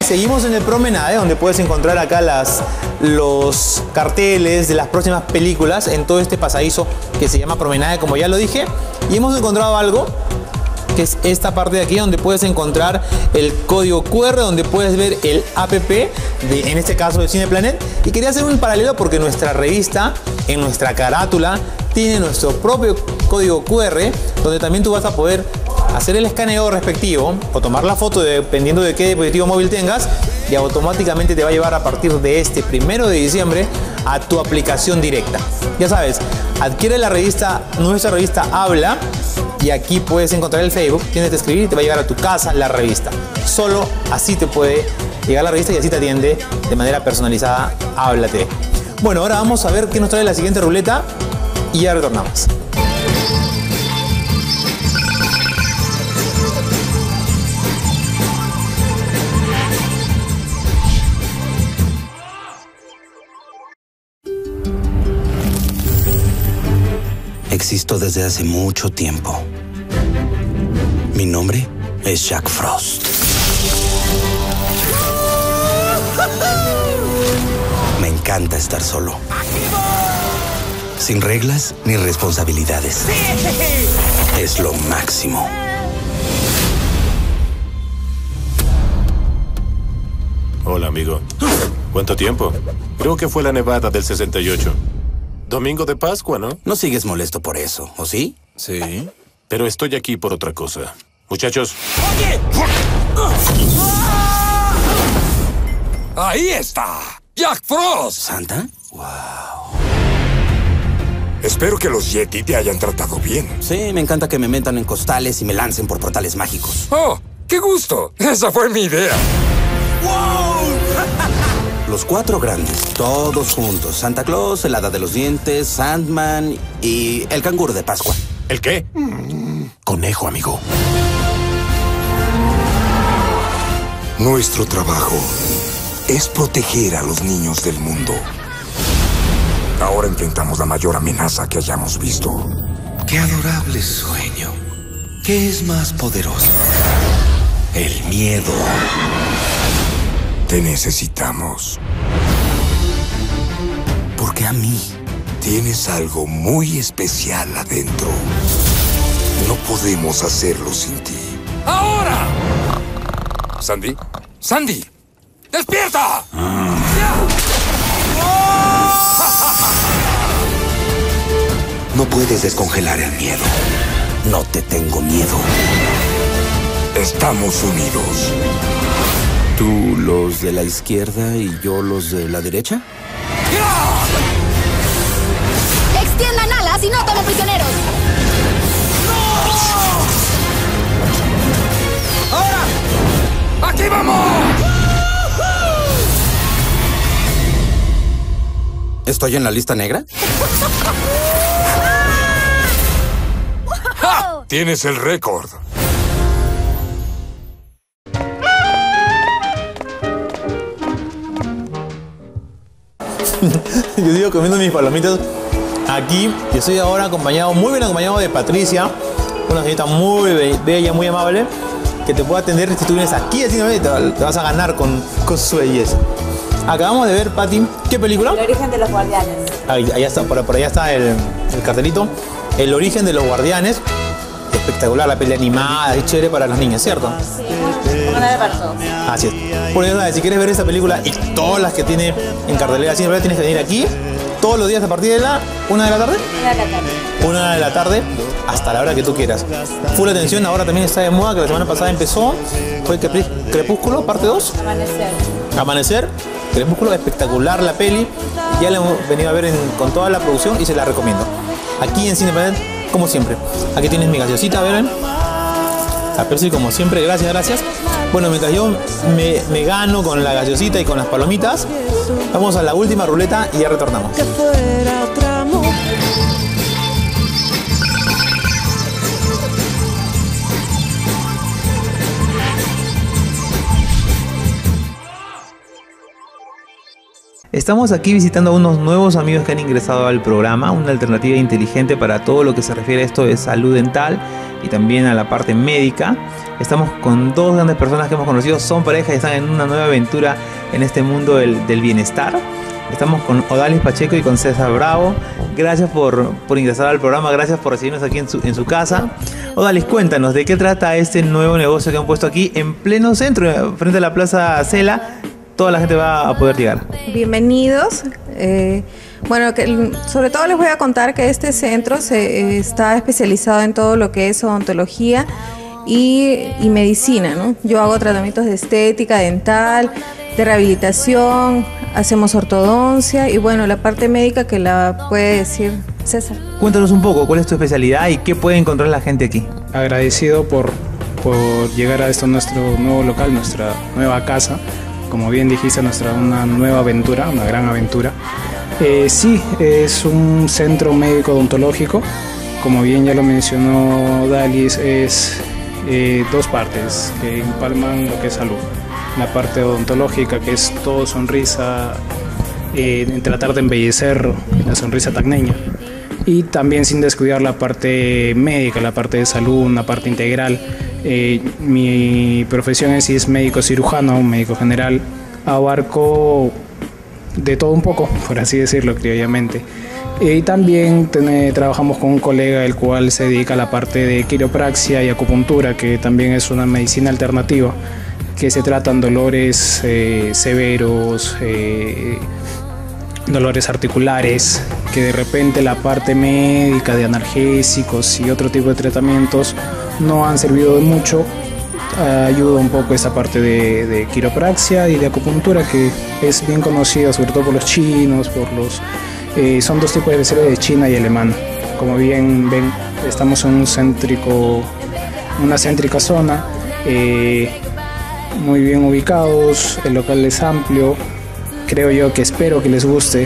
seguimos en el Promenade, donde puedes encontrar acá los carteles de las próximas películas en todo este pasadizo que se llama Promenade, como ya lo dije. Y hemos encontrado algo que es esta parte de aquí, donde puedes encontrar el código QR, donde puedes ver el app en este caso de Cineplanet. Y quería hacer un paralelo porque nuestra revista, en nuestra carátula, tiene nuestro propio código QR, donde también tú vas a poder hacer el escaneo respectivo o tomar la foto dependiendo de qué dispositivo móvil tengas, y automáticamente te va a llevar a partir de este 1 de diciembre a tu aplicación directa. Ya sabes, adquiere la revista, nuestra revista Habla, y aquí puedes encontrar el Facebook, tienes que escribir y te va a llegar a tu casa la revista. Solo así te puede llegar la revista y así te atiende de manera personalizada Habla TV. Bueno, ahora vamos a ver qué nos trae la siguiente ruleta y ya retornamos. Existo desde hace mucho tiempo. Mi nombre es Jack Frost. Me encanta estar solo. Sin reglas ni responsabilidades. Es lo máximo. Hola, amigo. ¿Cuánto tiempo? Creo que fue la nevada del 68. Domingo de Pascua, ¿no? No sigues molesto por eso, ¿o sí? Sí. Pero estoy aquí por otra cosa. Muchachos. ¡Oye! ¡Ahí está! ¡Jack Frost! ¿Santa? ¡Wow! Espero que los Yeti te hayan tratado bien. Sí, me encanta que me metan en costales y me lancen por portales mágicos. ¡Oh! ¡Qué gusto! Esa fue mi idea. ¡Wow! Los 4 grandes, todos juntos. Santa Claus, el Hada de los Dientes, Sandman y el canguro de Pascua. ¿El qué? Conejo, amigo. Nuestro trabajo es proteger a los niños del mundo. Ahora enfrentamos la mayor amenaza que hayamos visto. Qué adorable sueño. ¿Qué es más poderoso? El miedo. Te necesitamos. Porque a mí Tienes algo muy especial adentro. No podemos hacerlo sin ti. ¡Ahora! ¿Sandy? ¡Sandy! ¡Despierta! no puedes descongelar el miedo. No te tengo miedo. Estamos unidos. ¿Tú los de la izquierda y yo los de la derecha? ¡Extiendan alas y no tomen prisioneros! ¡Ahora! ¡Aquí vamos! ¿Estoy en la lista negra? ¡Ja! Tienes el récord. Yo sigo comiendo mis palomitas aquí. Yo estoy ahora acompañado, muy bien acompañado de Patricia, una señorita muy bella, muy amable, que te puede atender si tú vienes aquí así, te vas a ganar con su belleza. Acabamos de ver, Pati, ¿qué película? El origen de los guardianes. Allá está, por allá está el cartelito. El origen de los guardianes. Espectacular, la peli animada, es chévere para los niños, ¿cierto? Sí, una de para todos. Así es. Por eso, si quieres ver esta película y todas las que tiene en cartelera, siempre tienes que venir aquí todos los días a partir de la 1 de la tarde. 1 de la tarde. 1 de la tarde hasta la hora que tú quieras. Full atención, ahora también está de moda, que la semana pasada empezó. Fue Crepúsculo, parte 2. Amanecer. Amanecer. Crepúsculo, espectacular la peli. Ya la hemos venido a ver con toda la producción y se la recomiendo. Aquí en Cineplanet, como siempre. Aquí tienes mi gaseosita, ¿ven? La Pepsi, como siempre, gracias. Bueno, mientras yo me gano con la gaseosita y con las palomitas, vamos a la última ruleta y ya retornamos. Estamos aquí visitando a unos nuevos amigos que han ingresado al programa, una alternativa inteligente para todo lo que se refiere a esto de salud dental. y también a la parte médica. Estamos con dos grandes personas que hemos conocido, son pareja y están en una nueva aventura en este mundo del bienestar. Estamos con Odalis Pacheco y con César Bravo. Gracias por ingresar al programa, gracias por recibirnos aquí en su casa. Odalis, cuéntanos, ¿de qué trata este nuevo negocio que han puesto aquí en pleno centro, frente a la Plaza Cela? Toda la gente va a poder llegar. Bienvenidos. Bueno, sobre todo les voy a contar que este centro está especializado en todo lo que es odontología y medicina, ¿no? Yo hago tratamientos de estética, dental, de rehabilitación, hacemos ortodoncia y bueno, la parte médica que la puede decir César. Cuéntanos un poco, ¿cuál es tu especialidad y qué puede encontrar la gente aquí? Agradecido por llegar a nuestro nuevo local, nuestra nueva casa. Como bien dijiste, una nueva aventura, una gran aventura. Sí, es un centro médico odontológico. Como bien ya lo mencionó Dalis, es dos partes que empalman lo que es salud. La parte odontológica, que es todo sonrisa, en tratar de embellecer la sonrisa tacneña. Y también sin descuidar la parte médica, la parte de salud, una parte integral. Mi profesión en sí es médico cirujano, médico general. Abarco de todo un poco, por así decirlo, criollamente. Y también trabajamos con un colega el cual se dedica a la parte de quiropraxia y acupuntura, que también es una medicina alternativa, que se tratan dolores severos, dolores articulares, que de repente la parte médica de analgésicos y otro tipo de tratamientos no han servido de mucho. Ayuda un poco esa parte de quiropraxia y de acupuntura, que es bien conocida sobre todo por los chinos, son dos tipos de especialidades, de China y alemán. Como bien ven, estamos en una céntrica zona, muy bien ubicados, el local es amplio, creo yo que espero que les guste,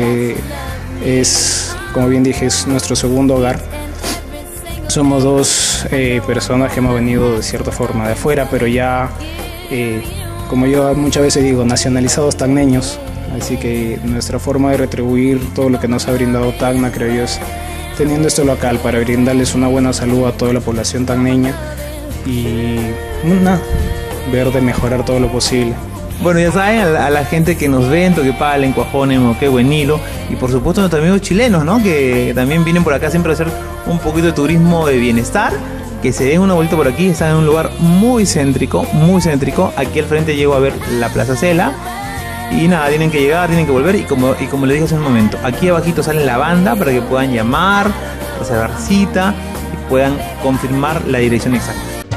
como bien dije, es nuestro segundo hogar. Somos dos personas que hemos venido de cierta forma de afuera, pero ya, como yo muchas veces digo, nacionalizados tacneños. Así que nuestra forma de retribuir todo lo que nos ha brindado Tacna, creo yo, es teniendo esto local para brindarles una buena salud a toda la población tacneña y ver de mejorar todo lo posible. Bueno, ya saben, a la gente que nos ve en Toquepala, en Cuajone, en Moquegua, en Hilo, y por supuesto nuestros amigos chilenos, ¿no? Que también vienen por acá siempre a hacer un poquito de turismo de bienestar, que se den una vuelta por aquí. Están en un lugar muy céntrico, muy céntrico. Aquí al frente llego a ver la Plaza Cela. Y nada, tienen que llegar, tienen que volver, y como les dije hace un momento, aquí abajito sale la banda para que puedan llamar, reservar cita y puedan confirmar la dirección exacta.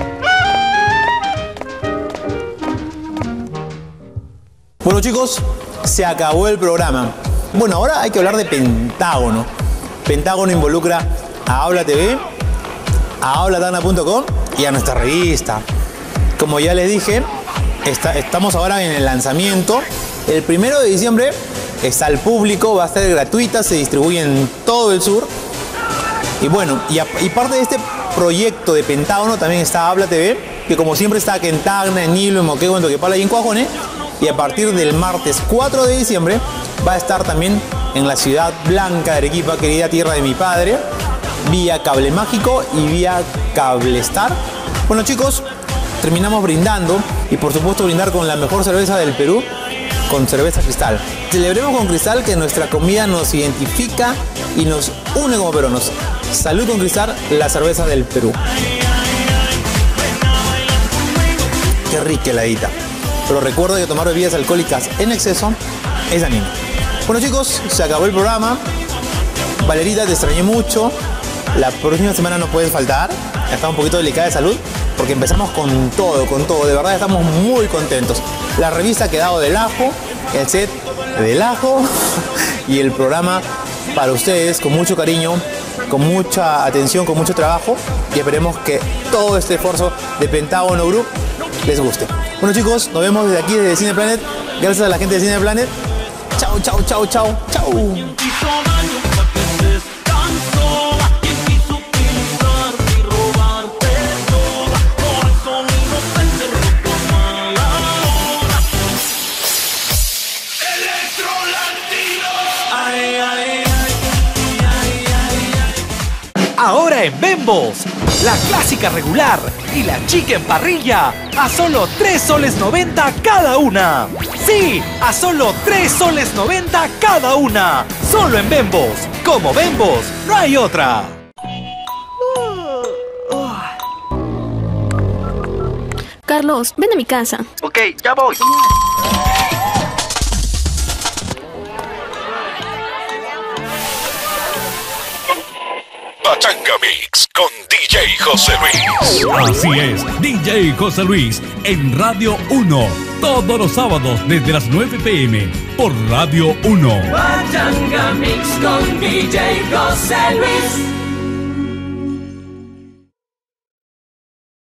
Bueno chicos, se acabó el programa. Bueno, ahora hay que hablar de Pentágono. Pentágono involucra a Habla TV, a hablatacna.com y a nuestra revista. Como ya les dije, estamos ahora en el lanzamiento. El 1 de diciembre está al público, va a ser gratuita, se distribuye en todo el sur. Y bueno, y parte de este proyecto de Pentágono también está Habla TV, que como siempre está aquí en Tacna, en Hilo, en Moquegua, en Toquepala y en Cuajone. Y a partir del martes 4 de diciembre va a estar también en la ciudad blanca de Arequipa, querida tierra de mi padre, vía Cable Mágico y vía Cablestar. Bueno chicos, terminamos brindando y por supuesto brindar con la mejor cerveza del Perú, con cerveza Cristal. Celebremos con Cristal, que nuestra comida nos identifica y nos une como peruanos. Salud con Cristal, la cerveza del Perú. Qué rica heladita. Pero recuerda que tomar bebidas alcohólicas en exceso es dañino. Bueno chicos, se acabó el programa. Valerita, te extrañé mucho. La próxima semana no puedes faltar. Está un poquito delicada de salud porque empezamos con todo. De verdad estamos muy contentos. La revista ha quedado del ajo, el set del ajo y el programa para ustedes con mucho cariño, con mucha atención, con mucho trabajo, y esperemos que todo este esfuerzo de Pentágono Group les guste. Bueno chicos, nos vemos desde aquí, desde Cineplanet. Gracias a la gente de Cineplanet. Chao, chao, chao, chao, chao. Ahora en Bembos, la clásica regular y la chicken parrilla a solo 3 soles 90 cada una. Sí, a solo 3 soles 90 cada una. Solo en Bembos. Como Bembos, no hay otra. Carlos, ven a mi casa. Ok, ya voy. Pachanga Mix con DJ José Luis. Así es, DJ José Luis en Radio 1. Todos los sábados desde las 9 p.m. por Radio 1. Pachanga Mix con DJ José Luis.